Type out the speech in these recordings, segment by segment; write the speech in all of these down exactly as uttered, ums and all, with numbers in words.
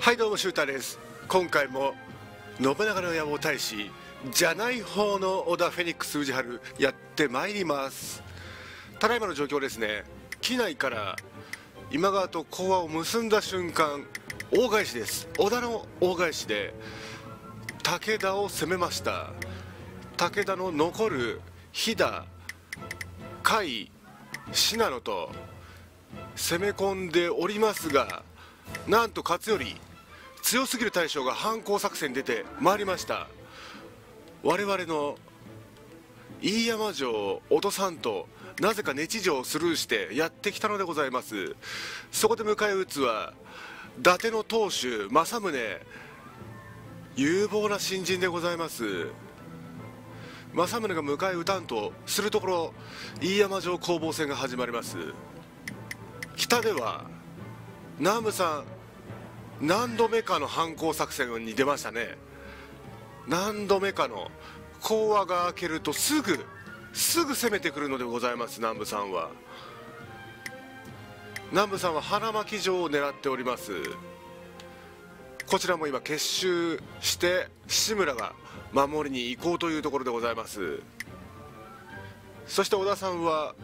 はいどうもシューターです。今回も信長の野望大使じゃない方の織田フェニックス宇治原やってまいります。ただいまの状況ですね、機内から今川と講和を結んだ瞬間大返しです。織田の大返しで武田を攻めました。武田の残る飛騨甲斐信濃と攻め込んでおりますが、なんと勝頼強すぎる大将が反攻作戦に出てまいりました。我々の飯山城を落とさんとなぜか根地城をスルーしてやってきたのでございます。そこで迎え撃つは伊達の当主政宗、有望な新人でございます。政宗が迎え撃たんとするところ、飯山城攻防戦が始まります。北では南部さん何度目かの反攻作戦に出ましたね。何度目かの講和が明けるとすぐすぐ攻めてくるのでございます。南部さんは南部さんは花巻城を狙っております。こちらも今結集して志村が守りに行こうというところでございます。そして織田さんは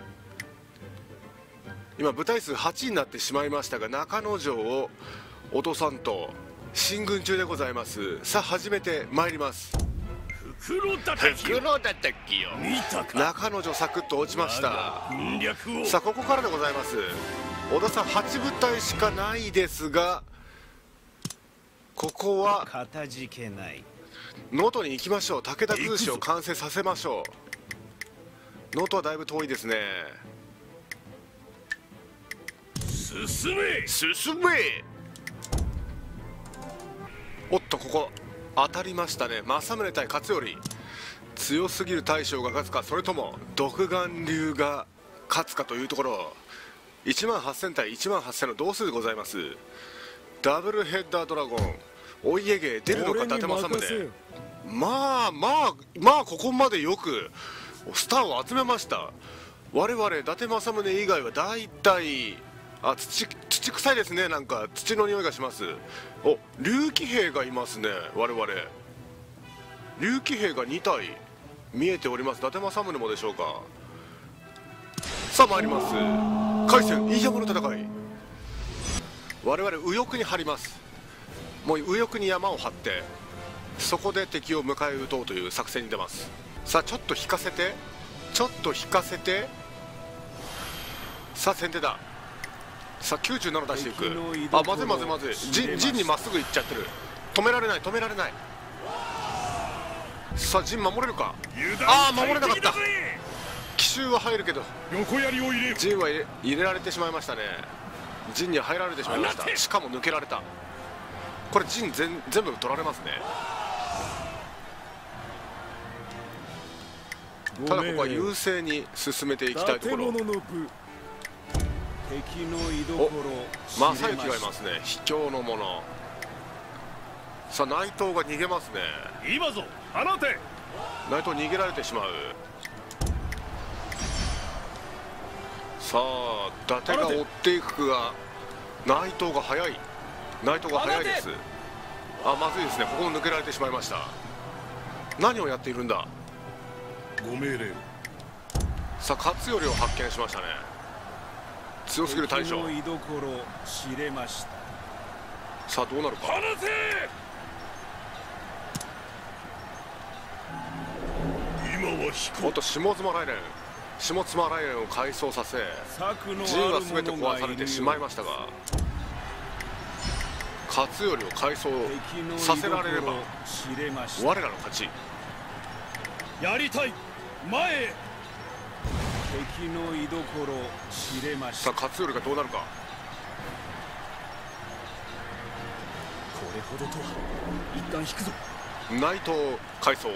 今部隊数はちになってしまいましたが、中之城を落とさんと進軍中でございます。さあ始めてまいります。 袋叩きよ、見たか。 中之城サクッと落ちました。さあここからでございます。織田さんはち部隊しかないですが、ここはかたじけない。 能登に行きましょう。武田空襲を完成させましょう。能登はだいぶ遠いですね。 進め進め。おっとここ当たりましたね。政宗対勝頼、強すぎる大将が勝つか、それとも独眼竜が勝つかというところ。いちまんはっせん対いちまんはっせんの同数でございます。ダブルヘッダードラゴンお家芸出るのか伊達政宗。まあまあまあここまでよくスターを集めました。我々伊達政宗以外はだいたいあ土土臭いですね。なんか土の匂いがします。お竜騎兵がいますね。我々竜騎兵がにたい見えております。伊達政宗もでしょうか。さあ参ります。海戦飯山の戦い、我々右翼に張ります。もう右翼に山を張ってそこで敵を迎え撃とうという作戦に出ます。さあちょっと引かせてちょっと引かせてさあ先手だ。さあきゅうじゅうなな出していく。あまずいまずいまずい。陣陣にまっすぐ行っちゃってる。止められない止められない。さあ陣守れるか。ああ守れなかった。奇襲は入るけど横槍を入れ陣は入れ入れられてしまいましたね。陣には入られてしまいました。しかも抜けられた。これ陣全全部取られますね。ただここは優勢に進めていきたいところ。 敵の居所正幸がいますね。卑怯の者。さあ内藤が逃げますね。 今ぞ放て。 内藤逃げられてしまう。さあ伊達が追っていくが内藤が速い。内藤が速いです。あまずいですね。ここも抜けられてしまいました。何をやっているんだ。 ご命令。 さあ勝頼を発見しましたね。強すぎる大将。 敵の居所知れました。 さあどうなるか。 放て。今は引おっと下妻雷連下妻雷連を改装させ陣は全て壊されてしまいましたが、勝頼を改装させられれば我らの勝ち。 やりたい前へ。敵の居所知れました。 さあ勝頼がどうなるか。 これほどとは。一旦引くぞ。 内藤改装。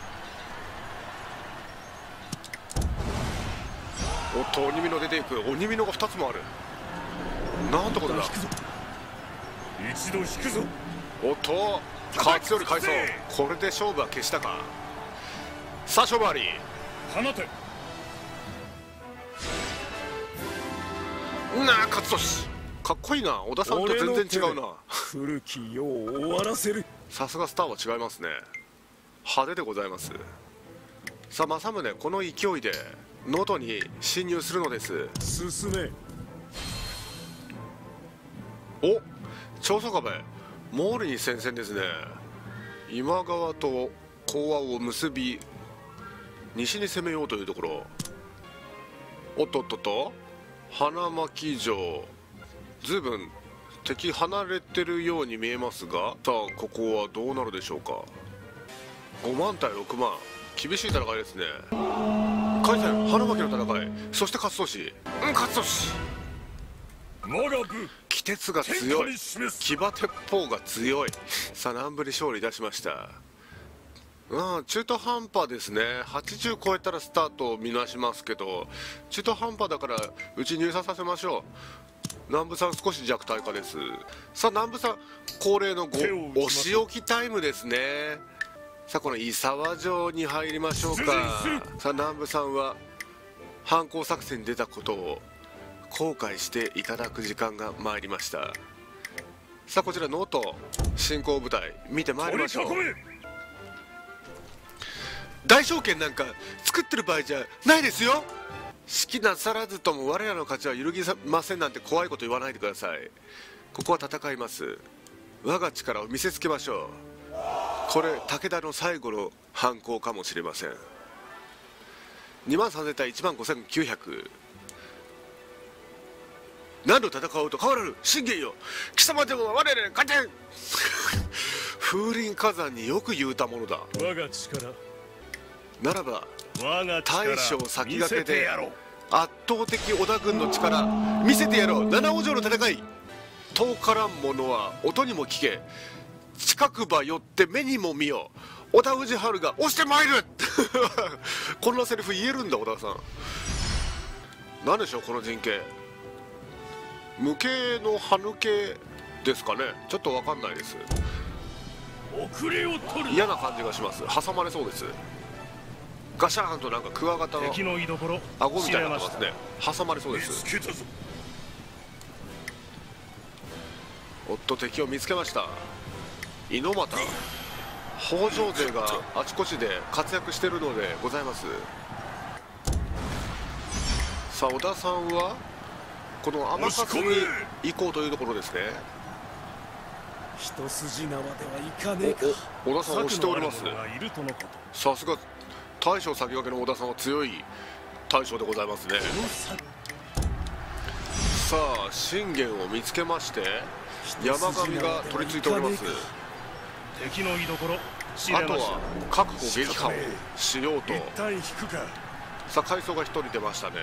おっと鬼美濃出ていく。鬼美濃がふたつもある。なんてことだ。 一度引くぞ。 おっと勝頼改装。これで勝負は消したか。さあ勝負あり。 放て。 なあ勝利。 かっこいいな。小田さんと全然違うな。 古き世を終わらせる。 さすがスターは違いますね。派手でございます。さあ政宗、この勢いで能登に侵入するのです。 進め。 お、長宗我部毛利に戦線ですね。今川と講和を結び西に攻めようというところ。おっとっとっと、花巻城ずいぶん敵離れてるように見えますが、さあここはどうなるでしょうか。ごまん対ろくまん、厳しい戦いですね。海戦花巻の戦い、そして勝利。うん、勝利。 我が部鬼鉄が強い、騎馬鉄砲が強い。さあ南部に勝利いたしました。うん、中途半端ですね。はちじゅう超えたらスタートを見なしますけど、中途半端だからうち入札させましょう。南部さん少し弱体化です。さあ南部さん恒例のごお仕置きタイムですね。さあこの伊沢城に入りましょうか。さあ南部さんは反抗作戦に出たことを後悔していただく時間が参りました。さあこちら能登進行部隊見てまいりましょう。大将権なんか作ってる場合じゃないですよ。好きなさらずとも我らの勝ちは揺るぎませんなんて怖いこと言わないでください。ここは戦います。我が力を見せつけましょう。これ武田の最後の反抗かもしれません。にまんさんぜん対いちまんごせんきゅうひゃく、何度戦おうと変わらぬ信玄よ、貴様でも我らに勝てん風林火山によく言うたものだ。 我が力ならば我が力大将先駆けで圧倒的織田軍の力見せてやろう。七尾城の戦い、遠からん者は音にも聞け、近くば寄って目にも見よ、織田氏春が押してまいるこんなセリフ言えるんだ織田さん。何でしょうこの陣形、無形の歯抜けですかね。ちょっと分かんないです。 遅れを取る。 嫌な感じがします。挟まれそうです。ガシャーンとなんかクワガタの敵の居所顎みたいになってますね。挟まれそうです。 見つけたぞ。 おっと敵を見つけました。猪俣北条勢があちこちで活躍しているのでございます。さあ織田さんはこの天笠に行こうというところですね。 一筋縄ではいかねえか。 織田さんを押しております。 がいるとのこと。 さすが大将先駆けの織田さんは強い大将でございますね。さあ信玄を見つけまして山上が取り付いております。 敵の居所あとは確保撃破をしようと。 一旦引くか。 さあ海藻がひとり出ましたね。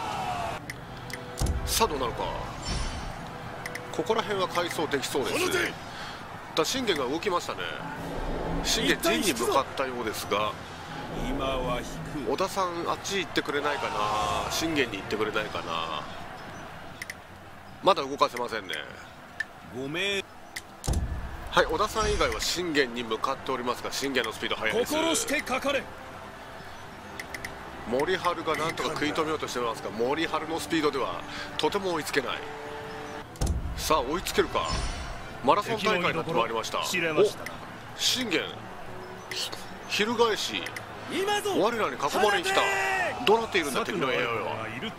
さあどうなるか。ここら辺は海藻できそうです。だ信玄が動きましたね。信玄陣に向かったようですが、 今は引く。 織田さんあっち行ってくれないかな。信玄に行ってくれないかな。まだ動かせませんね。 ごめん。 はい、織田さん以外は信玄に向かっておりますが、信玄のスピード速いです。 心してかかれ。 森春がなんとか食い止めようとしてますが、森春のスピードではとても追いつけない。さあ追いつけるか。マラソン大会になってまいりました。お信玄翻し我らに囲まれに来た。どうなっているんだ敵の エーアイ は。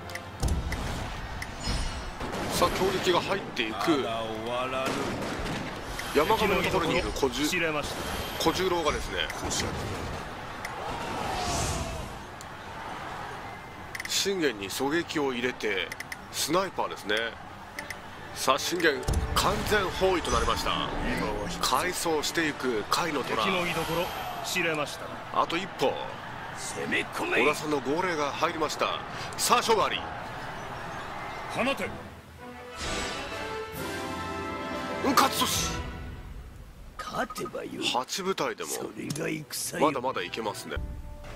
さあ強撃が入っていく。山上のところにいる小十小十郎がですね、信玄に狙撃を入れてスナイパーですね。さあ信玄完全包囲となりました。回走していく甲斐の虎。あと一歩。織田さんの号令が入りました。さあ勝負あり。 放て。 うん勝つとし。 勝てばよい。 八部隊でもそれが戦まだまだいけますね。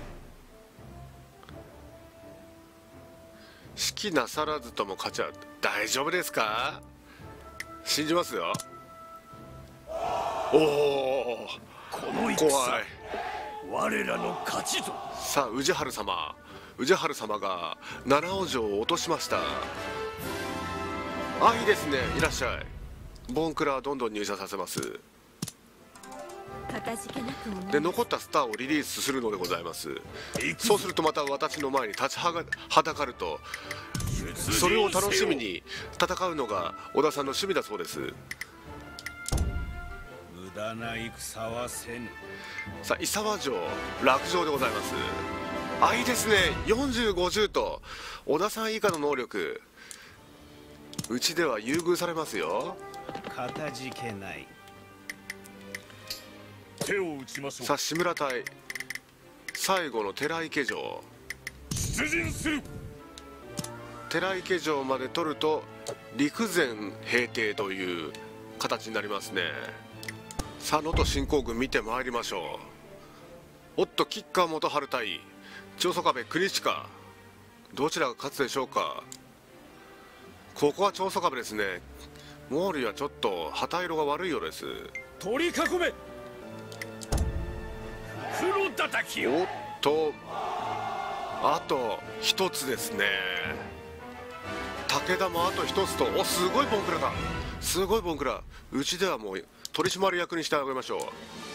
指揮なさらずとも勝ちは大丈夫ですか。信じますよ。おおこの怖い。 我らの勝ちぞ。 さあ氏春様氏春様が七尾城を落としました。 あ、いいですね。いらっしゃい。ボンクラどんどん入社させます。で、残ったスターをリリースするのでございます。そうするとまた私の前に立ちはだかると、それを楽しみに戦うのが小田さんの趣味だそうです。 無駄な戦はせぬ。 さあ、伊沢城落城でございます。あ、いいですね。よんじゅう、ごじゅうと小田さん以下の能力、うちでは優遇されますよ。 かたじけない。手を打ちましょう。 さあ、志村隊最後の寺池城、 出陣する。 寺池城まで取ると陸前平定という形になりますね。さあ、能登侵攻軍見てまいりましょう。おっと、吉川元春対長宗我部国親、どちらが勝つでしょうか。ここは長宗我部ですね。毛利はちょっと旗色が悪いようです。 取り囲め。袋叩きよ。 おっと、あと一つですね。武田もあと一つと、お、すごいボンクラだ。すごいボンクラ。うちではもう取締役にしてあげましょ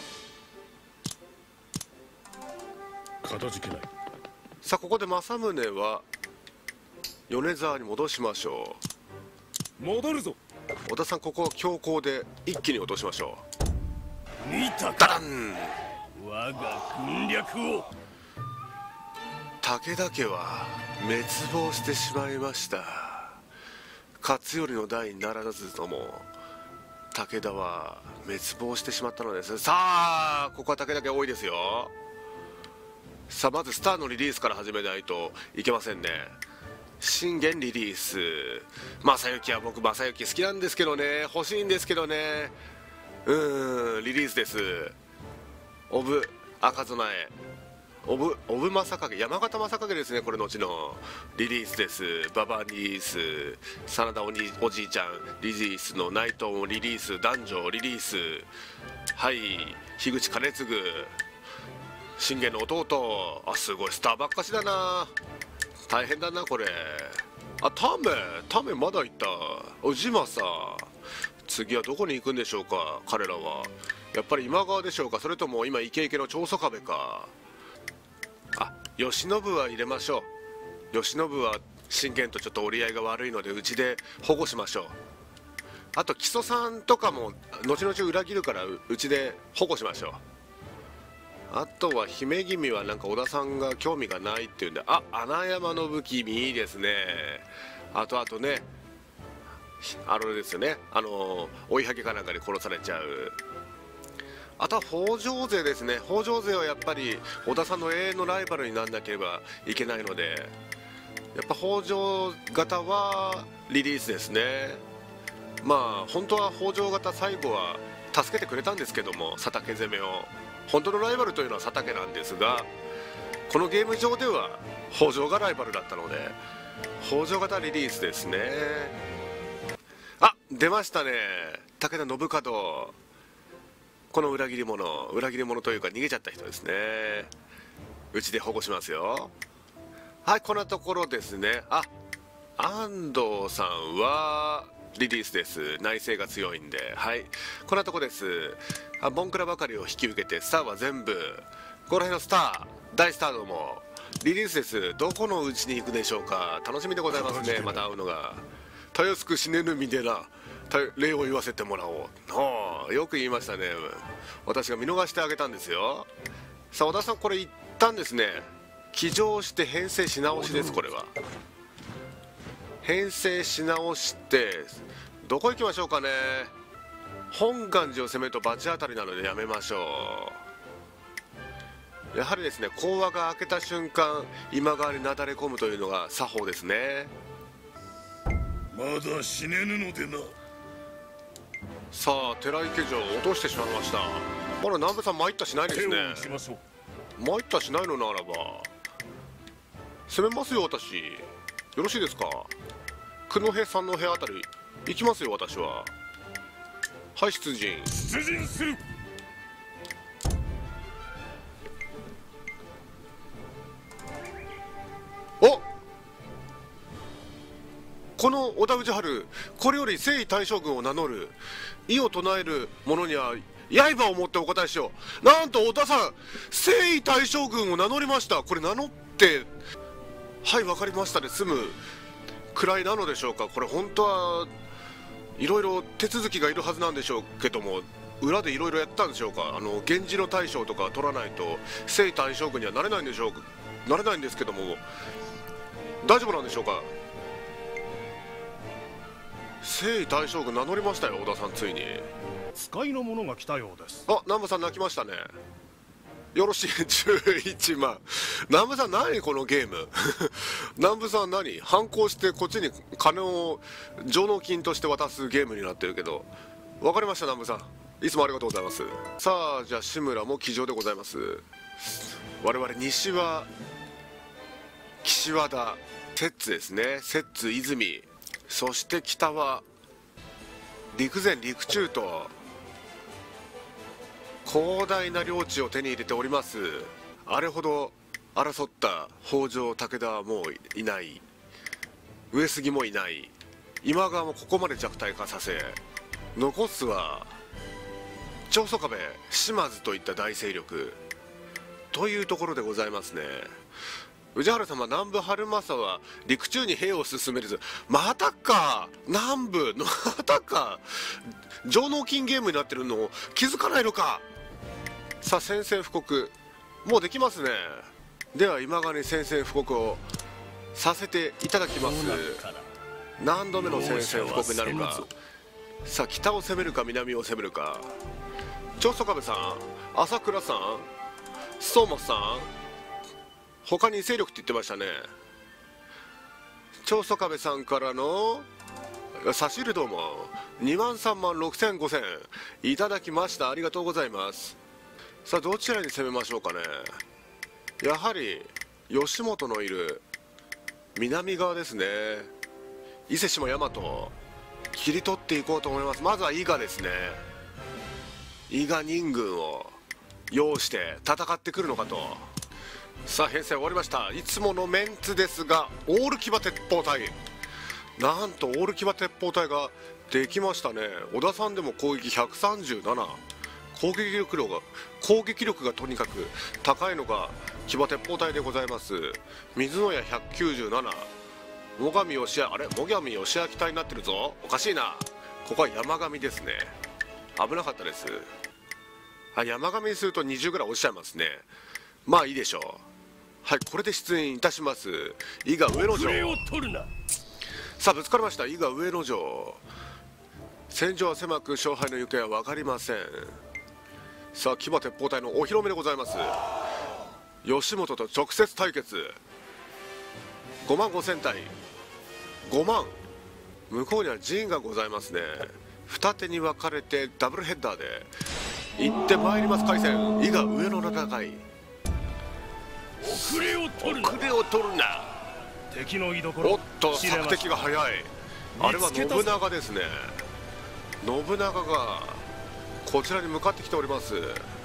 う。かたじけない。 さあ、ここで政宗は米沢に戻しましょう。戻るぞ。 小田さん、ここ強行で一気に落としましょう。見たか。 ダダン。 我が軍略を。 武田家は滅亡してしまいました。勝頼の代にならずとも武田は滅亡してしまったのです。さあ、ここは武田家多いですよ。さあ、まずスターのリリースから始めないといけませんね。信玄リリース。正幸は僕正幸好きなんですけどね、欲しいんですけどね。うーん、リリースです。オブ赤備え、オブオブ正景、山形正景ですね。これ後のリリースです。馬場リリース、真田おにおじいちゃんリリースの内藤もリリース、男女リリース、はい、樋口兼次、信玄の弟。あ、すごいスターばっかしだな。大変だなこれ。あ、タメタメまだいた。おじまさ、次はどこに行くんでしょうか。彼らはやっぱり今川でしょうか、それとも今イケイケの長宗我部か。あ、慶喜は入れましょう。慶喜は信玄とちょっと折り合いが悪いのでうちで保護しましょう。あと木曽さんとかも後々裏切るからうちで保護しましょう。あとは姫君はなんか織田さんが興味がないっていうんで、あ、穴山信君いいですね。あとあとね、あれですよね、あの追いはぎかなんかに殺されちゃう。あとは北条勢ですね。北条勢はやっぱり織田さんの永遠のライバルにならなければいけないので、やっぱ北条型はリリースですね。まあ本当は北条型最後は助けてくれたんですけども、佐竹攻めを。本当のライバルというのは佐竹なんですが、このゲーム上では北条がライバルだったので北条型リリースですね。あ、出ましたね、武田信門。この裏切り者、裏切り者というか逃げちゃった人ですね。うちで保護しますよ。はい、こんなところですね。あ、安藤さんはリリースです。内政が強いんで。はい、こんなとこです。あ、ボンクラばかりを引き受けてスターは全部この辺のスター大スターどもリリースです。どこのうちに行くでしょうか。楽しみでございますね。また会うのが。たやすく死ねぬ身でな、礼を言わせてもらおう。ああ、よく言いましたね。私が見逃してあげたんですよ。さあ、小田さん、これ言ったんですね。騎乗して編成し直しです。これは編成し直して、どこ行きましょうかね。本願寺を攻めると罰当たりなのでやめましょう。やはりですね、講和が明けた瞬間今川になだれ込むというのが作法ですね。 まだ死ねぬのでな。 さあ、寺池城を落としてしまいました。あら、南部さん参ったしないですね。参ったしないのならば攻めますよ。私よろしいですか。九戸三戸あたり行きますよ、私は。はい、出陣出陣する。 お、この織田氏治、これより征夷大将軍を名乗る。異を唱える者には刃を持ってお答えしよう。なんと織田さん、征夷大将軍を名乗りました。これ名乗って、はい、分かりましたで済むくらいなのでしょうか。これ本当はいろいろ手続きがいるはずなんでしょうけども、裏でいろいろやったんでしょうか。あの源氏の大将とか取らないと征夷大将軍にはなれないんでしょうなれないんですけども、大丈夫なんでしょうか。征夷大将軍名乗りましたよ、織田さん。ついに使いの者が来たようです。 あ、南部さん泣きましたね。よろしい。じゅういちまん。南部さん何このゲーム南部さん何反抗してこっちに金を上納金として渡すゲームになってるけど、分かりました南部さん、いつもありがとうございます。さあじゃあ志村も騎乗でございます。我々西は岸和田、摂津ですね。摂津泉、そして北は陸前陸中と広大な領地を手に入れております。あれほど争った北条武田はもういない、上杉もいない、今川もここまで弱体化させ、残すは長宗我部、島津といった大勢力というところでございますね。宇治原様、南部春政は陸中に兵を進めるぞ。またか、南部のまたか、上納金ゲームになってるのを気づかないのか。さあ宣戦布告もうできますね。では今川に宣戦布告をさせていただきます。何度目の宣戦布告になるか。さあ北を攻めるか南を攻めるか。長宗我部さん、朝倉さん、相馬さん、他に勢力って言ってましたね。長宗我部さんからの差し入れどうもにまんさんまんろくせんごせんいただきました。ありがとうございます。さあどちらに攻めましょうかね。やはり義元のいる南側ですね。伊勢志摩大和切り取っていこうと思います。まずは伊賀ですね。伊賀任軍を擁して戦ってくるのかと。さあ編成終わりました。いつものメンツですが、オール騎馬鉄砲隊、なんとオール騎馬鉄砲隊ができましたね。織田さんでも攻撃ひゃくさんじゅうなな、攻撃力が攻撃力がとにかく高いのが騎馬鉄砲隊でございます。水野屋ひゃくきゅうじゅうなな、最上義明、あれ最上義明隊になってるぞ。おかしいな。ここは山上ですね。危なかったです。あ、山上にするとにじゅうぐらい落ちちゃいますね。まあいいでしょう。はい、これで出演いたします。伊賀上野城。さあぶつかりました。伊賀上野城、戦場は狭く勝敗の行方は分かりません。さあ騎馬鉄砲隊のお披露目でございます。義元と直接対決。ごまんごせんたいごまん、向こうには陣がございますね。二手に分かれてダブルヘッダーで行ってまいります。海戦伊賀上野の戦い。 遅れを取るな、 遅れを取るな。 敵の居所。 おっと索敵が早い。あれは信長ですね。信長がこちらに向かってきております。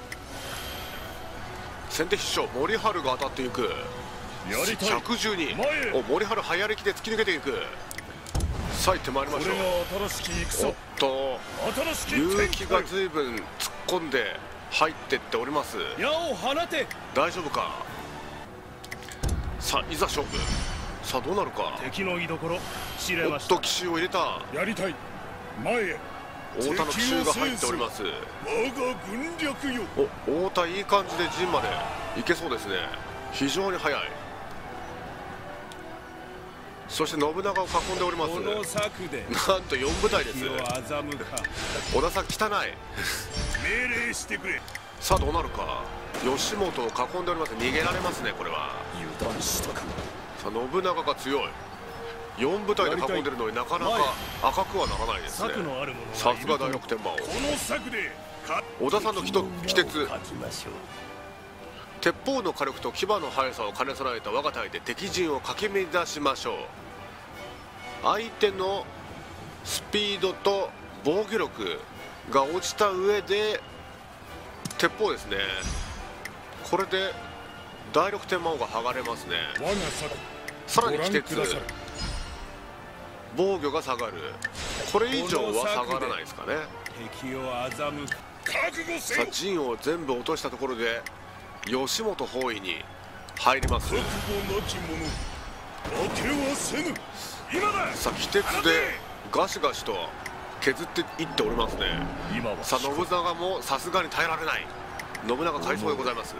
先手必勝森春が当たっていく。ひゃくじゅうに、お森春早歩きで突き抜けていく。さあ行ってまいりましょう。おっと結城が随分突っ込んで入ってっております。 矢を放て。 大丈夫か。さあいざ勝負。さあどうなるか。 敵の居所知れおました。 っと奇襲を入れた。 やりたい。前へ。 太田の奇襲が入っております。 我が軍略よ。 お太田いい感じで陣まで行けそうですね。非常に速い。そして信長を囲んでおります。 この策でなんとよんぶたいです。 敵を欺か。 織田さん汚い。 命令してくれ。 さあどうなるか。義元を囲んでおります。逃げられますねこれは。 油断したく。 さあ信長が強い。よんぶたいで囲んでるのになかなか赤くはならないですね。 策のある者がさすが大六天魔王。 この策で織田さんの奇鉄書きましょう。 鉄砲の火力と牙の速さを兼ね備えた我が隊で敵陣をかき乱しましょう。相手のスピードと防御力が落ちた上で鉄砲ですね。これで大六天魔王が剥がれますね。 我が策さらに奇鉄、 防御が下がる。これ以上は下がらないですかね。 敵を欺く。 覚悟せよ。 さあ陣を全部落としたところで吉本包囲に入ります。 覚悟なき者負けはせぬ。今だ。 さあ鬼鉄でガシガシと削っていっておりますね。 今はさあ信長もさすがに耐えられない。信長回想でございます。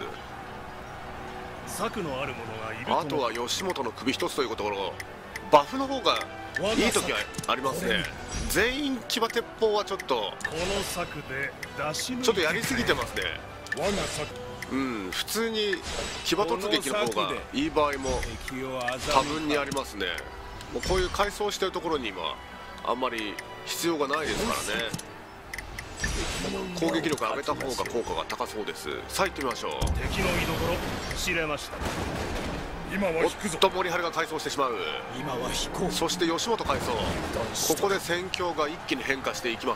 策のある者がいるとの。 あとは吉本の首一つというところ、バフの方がいい時はありますね。全員騎馬鉄砲はちょっとこの策で出し抜いてちょっとやりすぎてますね。 我が策。 うん普通に騎馬突撃の方がいい場合も敵を欺く。 多分にありますね。もうこういう改装してるところに今あんまり必要がないですからね。攻撃力上げた方が効果が高そうです。さあ行ってみましょう。 敵の居所知れました。今はおっ引くぞ。 と森原が改装してしまう。 今は飛行。 そして吉本改装、ここで戦況が一気に変化していきます。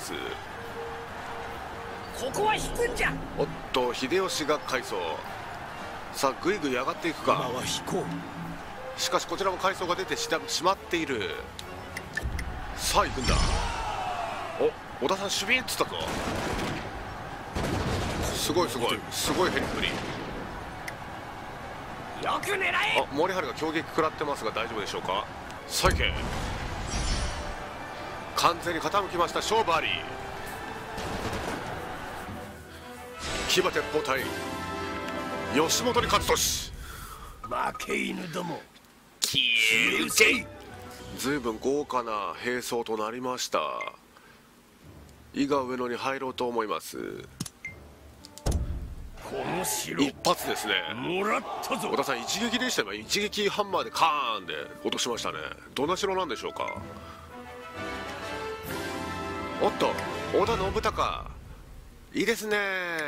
ここは引くんじゃ。 おっと秀吉が改装。さあぐいぐい上がっていく今か。 は飛行。 しかしこちらも改装が出てしまっている。さあ行くんだ。お小田さん守備っつったぞ。すごいすごいすごいヘリ振り。 よく狙え。 あ森原が強撃食らってますが大丈夫でしょうか。さあ行け。完全に傾きました。勝負あり。騎馬鉄砲隊吉本に勝つとし。 負け犬ども。 消えるぜ。 随分豪華な兵装となりました。伊賀上野に入ろうと思います。 この城一発ですね。 もらったぞ小。田さん一撃でしたよ。一撃ハンマーでカーンで落としましたね。どんな城なんでしょうか。おっと織田信孝いいですね。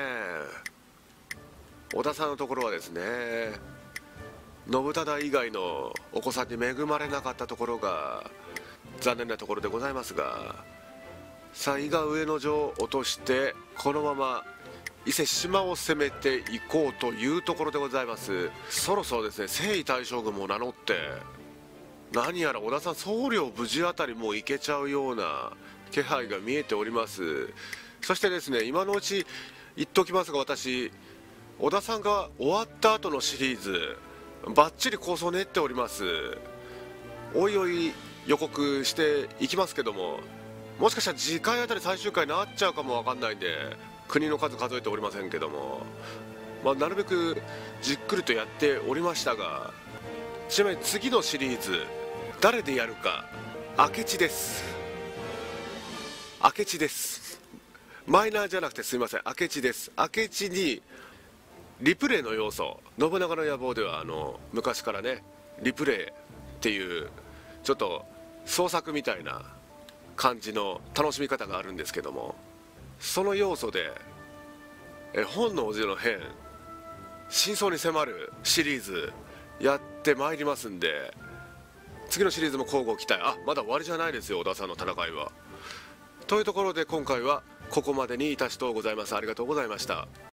織田さんのところはですね信忠以外のお子さんに恵まれなかったところが残念なところでございますが、さあ伊賀上野城を落としてこのまま伊勢志摩を攻めていこうというところでございます。そろそろですね征夷大将軍も名乗って何やら織田さん総領無事あたりもう行けちゃうような気配が見えております。そしてですね今のうち言っておきますが、私織田さんが終わった後のシリーズバッチリ構想練っております。おいおい予告していきますけども、もしかしたら次回あたり最終回になっちゃうかもわかんないんで国の数数えておりませんけども、まあ、なるべくじっくりとやっておりましたが、ちなみに次のシリーズ誰でやるか明智です。明智です。マイナーじゃなくてすいません、明智です。明智にリプレイの要素、信長の野望ではあの昔からねリプレイっていうちょっと創作みたいな感じの楽しみ方があるんですけども、その要素でえ本能寺の変真相に迫るシリーズやってまいりますんで、次のシリーズも交互期待。あまだ終わりじゃないですよ織田さんの戦いは。というところで今回はここまでにいたしとうございます。ありがとうございました。